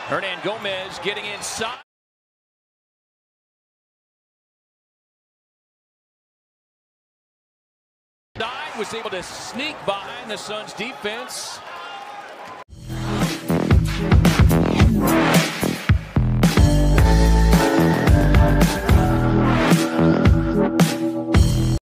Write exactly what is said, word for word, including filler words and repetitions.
Hernan Gomez getting inside. Was able to sneak behind the Suns defense.